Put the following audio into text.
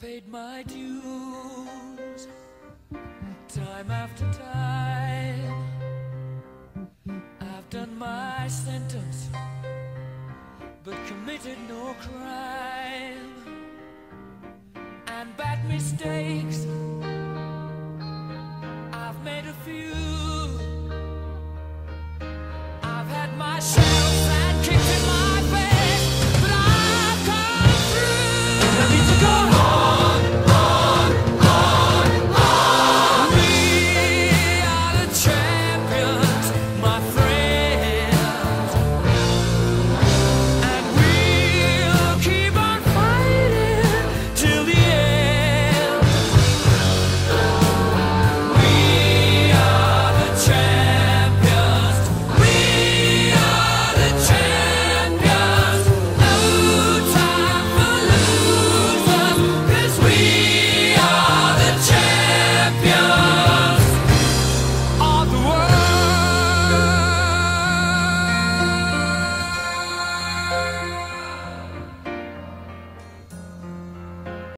paid my dues time after time. I've done my sentence but committed no crime. And bad mistakes, I've made a few. I've had my share.